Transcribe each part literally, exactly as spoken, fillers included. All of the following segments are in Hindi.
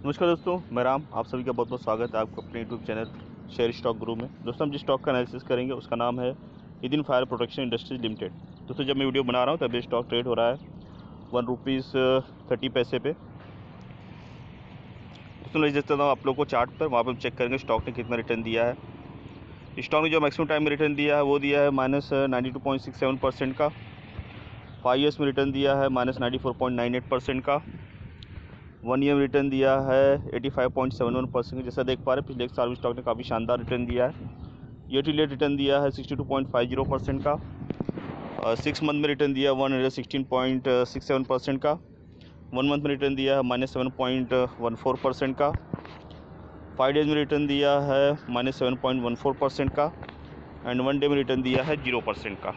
नमस्कार दोस्तों, मैं राम। आप सभी का बहुत बहुत स्वागत है आपको अपने यूट्यूब चैनल शेयर स्टॉक गुरु में। दोस्तों, हम जिस स्टॉक का एनालिसिस करेंगे उसका नाम है Nitin fire protection industries limited. दोस्तों, जब मैं वीडियो बना रहा हूँ तब ये स्टॉक ट्रेड हो रहा है वन रुपीज़ थर्टी पैसे पे। दोस्तों, मैं देता हूँ आप लोग को चार्ट पर, वहाँ पर हम चेक करेंगे स्टॉक ने कितना रिटर्न दिया है। स्टॉक ने जो मैक्सिमम टाइम में रिटर्न दिया है वो दिया है minus ninety two point six seven percent का। फाइव ईयर्स में रिटर्न दिया है minus ninety four point nine eight percent का। वन ईयर में रिटर्न दिया है eighty five point seven one percent. जैसा देख पा रहे हैं पिछले एक साल में स्टॉक ने काफ़ी शानदार रिटर्न दिया है। ईयर टू ईयर रिटर्न दिया है sixty two point five zero percent का। सिक्स मंथ में रिटर्न दिया one hundred sixteen point six seven percent का। वन मंथ में रिटर्न दिया है minus seven point one four percent का। फाइव डेज में रिटर्न दिया है minus seven point one four percent का। एंड वन डे में रिटर्न दिया है जीरो परसेंट का।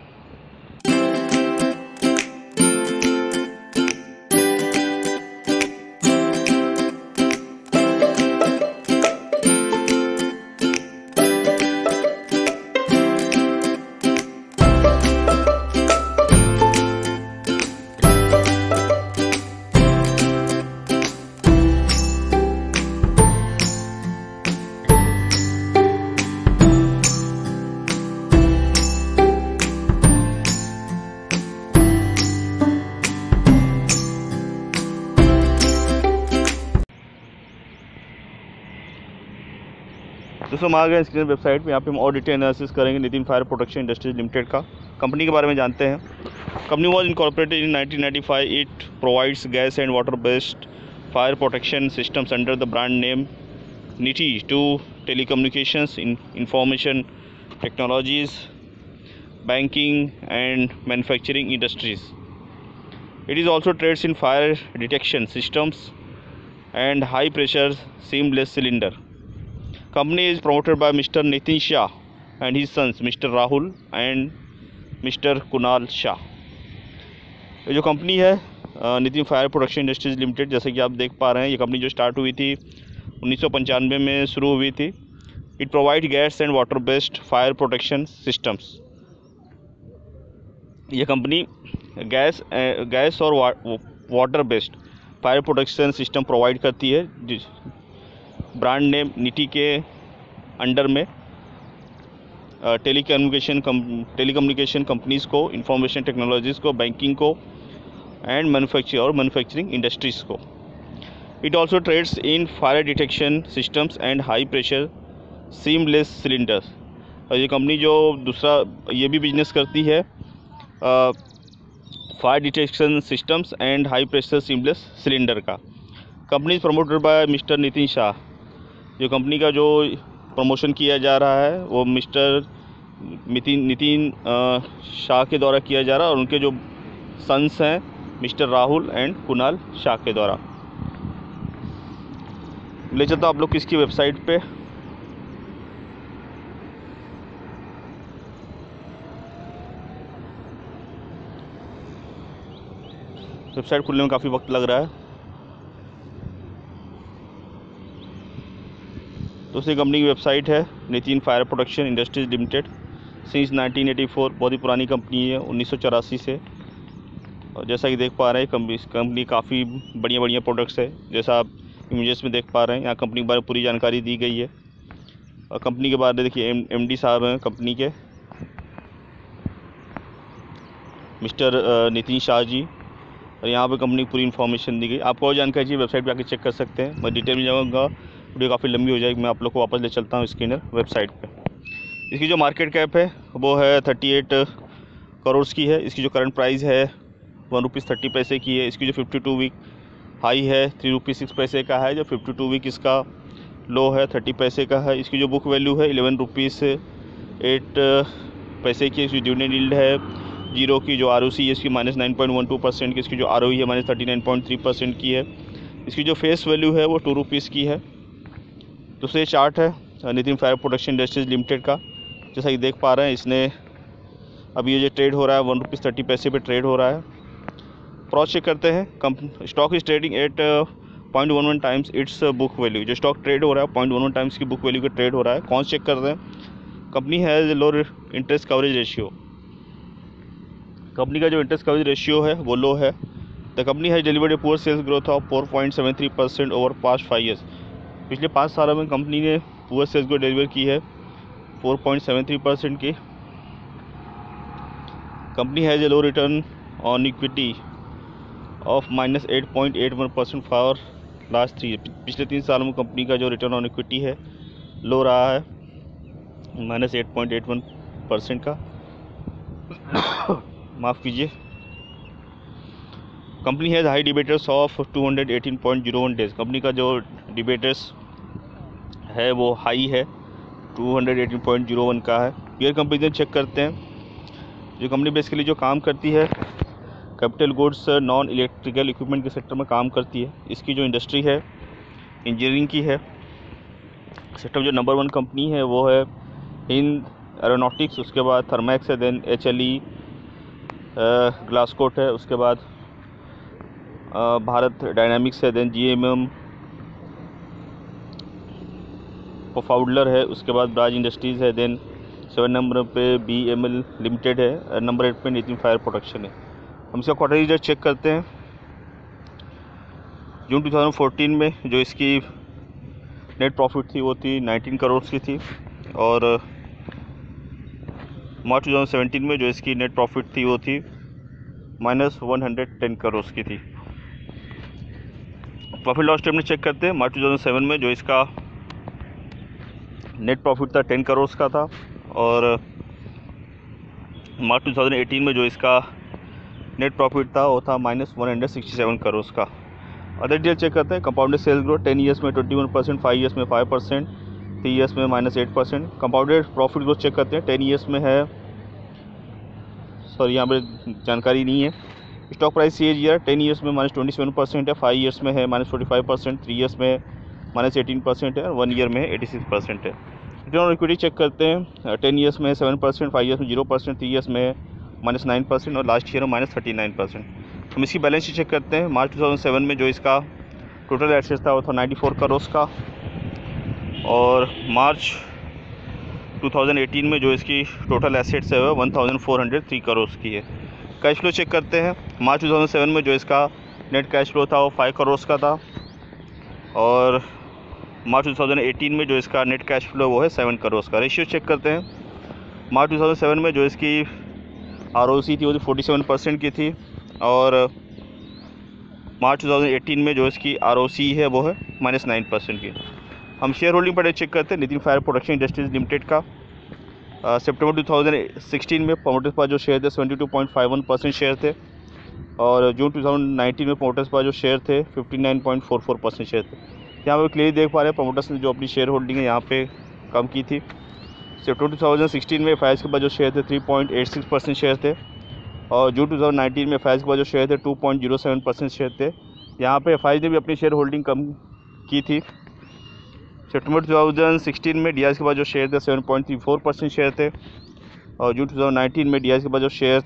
दोस्तों, हम आ गए स्क्रीन वेबसाइट पे। यहाँ पे हम और डिटेल एनालिसिस करेंगे Nitin fire protection industries limited का। कंपनी के बारे में जानते हैं। Company was incorporated in nineteen ninety five. It provides gas and water based fire protection systems under the brand name Nitie to telecommunications, information technologies, banking and manufacturing industries. It is also trades in fire detection systems and high pressure seamless cylinder. Company is promoted by Mister Nitin Shah and his sons Mister Rahul and Mister Kunal Shah. ये जो कंपनी है Nitin fire production industries limited, जैसे कि आप देख पा रहे हैं, ये कंपनी जो स्टार्ट हुई थी उन्नीस सौ पंचानवे में शुरू हुई थी। It provide gas and water based fire protection systems. ये कंपनी गैस गैस और water based fire protection system provide करती है। ब्रांड नेम निटी के अंडर में टेलीकम्युनिकेशन टेलीकम्युनिकेशन कंपनीज़ को, इंफॉर्मेशन टेक्नोलॉजीज़ को, बैंकिंग को एंड मैन्युफैक्चर और मैन्युफैक्चरिंग इंडस्ट्रीज़ को। It also trades in fire detection systems and high pressure seamless cylinders. और ये कंपनी जो दूसरा ये भी बिजनेस करती है fire detection systems and high pressure seamless cylinder का। Company is promoted by mister Nitin Shah. जो कंपनी का जो प्रमोशन किया जा रहा है वो मिस्टर नितिन नितिन शाह के द्वारा किया जा रहा है और उनके जो सन्स हैं मिस्टर राहुल एंड कुणाल शाह के द्वारा। ले चलता हूँ आप लोग किसकी वेबसाइट पे। वेबसाइट खुलने में काफ़ी वक्त लग रहा है। दूसरी कंपनी की वेबसाइट है Nitin fire protection industries limited. Since nineteen eighty four, बहुत ही पुरानी कंपनी है, उन्नीस सौ चौरासी से। और जैसा कि देख पा रहे हैं कंपनी कंपनी काफ़ी बढ़िया बढ़िया प्रोडक्ट्स है, जैसा आप इमेजेस में देख पा रहे हैं। यहाँ कंपनी के बारे में पूरी जानकारी दी गई है। और कंपनी के बारे में देखिए एम डी साहब हैं कंपनी के, मिस्टर नितिन शाह जी। और यहाँ पे कंपनी की पूरी इन्फॉर्मेशन दी गई। आपको और जानकारी चाहिए वेबसाइट पे आके चेक कर सकते हैं। मैं डिटेल में जाऊँगा, वीडियो काफ़ी लंबी हो जाएगी। मैं आप लोग को वापस ले चलता हूँ स्क्रीनर वेबसाइट पे। इसकी जो मार्केट कैप है वो है थर्टी एट करोड़ की है। इसकी जो करंट प्राइस है वन रुपीज़ थर्टी पैसे की है। इसकी जो फिफ्टी टू वीक हाई है थ्री रुपीज़ सिक्स पैसे का है। जो फिफ्टी टू वीक इसका लो है थर्टी पैसे का है। इसकी जो बुक वैल्यू है इलेवन रुपीज़ एट पैसे की। इसकी डिविडेंड यील्ड है जीरो की। जो आर ओ सी है इसकी minus nine point one two percent की। इसकी जो आर ओ ई है minus thirty nine point three percent की है। इसकी जो फेस वैल्यू है वो टू रुपीज़ की है। दूसरे चार्ट है Nitin fire protection industries limited का। जैसा कि देख पा रहे हैं इसने अभी ये जो ट्रेड हो रहा है वन रुपीज़ थर्टी पैसे पे ट्रेड हो रहा है। क्रॉस चेक करते हैं। Company stock is trading at point one one times its book value. जो स्टॉक ट्रेड हो रहा है पॉइंट वन वन टाइम्स की बुक वैल्यू का ट्रेड हो रहा है। कौन चेक कर रहे हैं। Company has low interest coverage ratio. Company का जो इंटरेस्ट कवरेज रेशियो है वो लो है। The company has delivered a poor sales growth of four point seven three percent over past five years. पिछले पाँच सालों में कंपनी ने पुअर सेल्स ग्रोथ डिलीवर की है four point seven three percent की। Company has a low return on equity of minus eight point eight one percent for last three. पिछले तीन सालों में कंपनी का जो रिटर्न ऑन इक्विटी है लो रहा है, minus eight point eight one percent का। माफ़ कीजिए। Company has high debtors of two hundred eighteen point zero one days. Company का जो डिबेटर्स है वो हाई है, two hundred eighteen point zero one का है। पीयर कंपैरिजन चेक करते हैं। जो कंपनी बेसिकली जो काम करती है capital goods non electrical equipment के सेक्टर में काम करती है। इसकी जो इंडस्ट्री है इंजीनियरिंग की है। सेक्टर में जो नंबर वन कंपनी है वो है हिंद एरोनॉटिक्स, उसके बाद थर्मैक्स है, then H L E Glascoat है, उसके बाद आ, भारत डायनामिक्स है, then G M M Pfaudler है, उसके बाद ब्राज इंडस्ट्रीज़ है, देन सेवन नंबर पे बी एम एल लिमिटेड है, नंबर एट पे नितिन फायर प्रोडक्शन है। हम इसका क्वार्टरली रिजल्ट चेक करते हैं। जून टू थाउजेंड फोर्टीन में जो इसकी नेट प्रॉफिट थी वो थी नाइनटीन करोड़ की थी, और मार्च टू थाउजेंड सेवेंटीन में जो इसकी नेट प्रॉफिट थी वो थी minus one hundred ten crore की थी। प्रॉफिट लॉस स्टेटमेंट चेक करते हैं। मार्च टू थाउजेंड सेवन में जो इसका नेट प्रॉफिट था टेन करोड़ का था, और मार्च टू थाउजेंड एटीन में जो इसका नेट प्रॉफिट था वो था minus one hundred sixty seven crore का। अदर डिटेल चेक करते हैं। Compounded sales growth ten years में twenty one percent, five years में फाइव परसेंट, थ्री ईयर्स में minus eight percent. Compounded profit growth check करते हैं। टेन ईयर्स में है, सॉरी यहाँ पर जानकारी नहीं है। Stock price CAGR ten years में माइनस ट्वेंटी सेवन परसेंट है, फाइव ईयर्स में है minus forty five percent, three years में माइनस एटीन परसेंट है, और वन ईयर में एटी सिक्स परसेंट है। रिटर्न ऑन इक्विटी चेक करते हैं। टेन ईयर्स में सेवन परसेंट, फाइव ईयर्स में जीरो परसेंट, थ्री ईयर्स में माइनस नाइन परसेंट, और लास्ट ईयर में माइनस थर्टी नाइन परसेंट। हम इसकी बैलेंस शीट चेक करते हैं। मार्च टू थाउजेंड सेवन में जो इसका टोटल एसेट्स था वो था नाइन्टी फोर करोड़ का, और मार्च टू थाउजेंड एटीन में जो इसकी टोटल एसेट्स है वो one thousand four hundred three crore की है। कैश फ्लो चेक करते हैं। मार्च टू थाउजेंड सेवन में जो इसका नेट कैश फ्लो था वो फाइव करोड़ का था, और मार्च टू थाउजेंड एटीन में जो इसका नेट कैश फ्लो वो है सेवन करोड़ का। रेशियो चेक करते हैं। मार्च टू थाउजेंड सेवन में जो इसकी आर ओ सी थी वो थी फोर्टी सेवन परसेंट की थी, और मार्च टू थाउजेंड एटीन में जो इसकी आर ओ सी है वो है माइनस नाइन परसेंट की। हम शेयर होल्डिंग पर चेक करते हैं। Nitin fire production industries limited का सितंबर टू थाउजेंड सिक्सटीन में प्रमोटर्स पास जो शेयर थे seventy two point five one percent share थे, और जून टू थाउजेंड नाइनटीन में प्रमोटर्स पास जो शेयर थे fifty nine point four four percent share थे। यहाँ पे क्लियर देख पा रहे हैं प्रमोटर्स ने जो अपनी शेयर होल्डिंग है यहाँ पे कम की थी। सितंबर टू थाउजेंड सिक्सटीन में फाइज के बाद जो शेयर थे three point eight six percent share थे, और जून टू थाउजेंड नाइनटीन में फाइज के बाद जो शेयर थे two point zero seven percent share थे। यहाँ पे फाइज ने भी अपनी शेयर होल्डिंग कम की थी। सितंबर टू थाउजेंड सिक्सटीन में डी आई एस के बाद जो शेयर थे seven point three four percent share थे, और जून टू थाउजेंड नाइनटीन में डी आई एस के बाद जो शेयर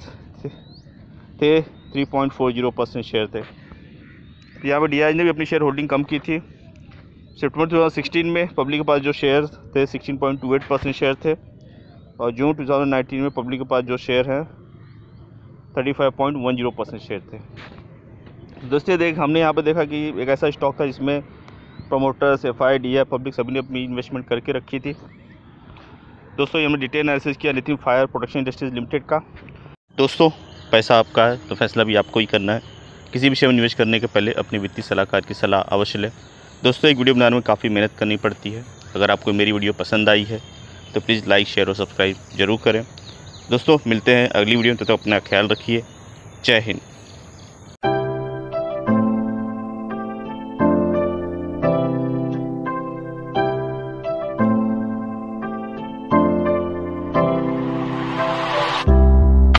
थे three point four zero percent share थे। यहाँ पर डी आई एस ने भी अपनी शेयर होल्डिंग कम की थी। सितंबर टू थाउजेंड सिक्सटीन में पब्लिक के पास जो शेयर थे sixteen point two eight percent share थे, और जून टू थाउजेंड नाइनटीन में पब्लिक के पास जो शेयर हैं thirty five point one zero percent share थे। दोस्तों देख हमने यहाँ पे देखा कि एक ऐसा स्टॉक था जिसमें promoters, F I D, public सभी ने अपनी इन्वेस्टमेंट करके रखी थी। दोस्तों ये हमने डिटेल एनालिसिस किया Nitin fire production industries limited का। दोस्तों पैसा आपका है तो फैसला भी आपको ही करना है। किसी विषय में निवेश करने के पहले अपने वित्तीय सलाहकार की सलाह अवश्य लें। दोस्तों एक वीडियो बनाने में काफ़ी मेहनत करनी पड़ती है। अगर आपको मेरी वीडियो पसंद आई है तो प्लीज़ लाइक, शेयर और सब्सक्राइब जरूर करें। दोस्तों मिलते हैं अगली वीडियो में, तो, तो अपना ख्याल रखिए। जय हिंद।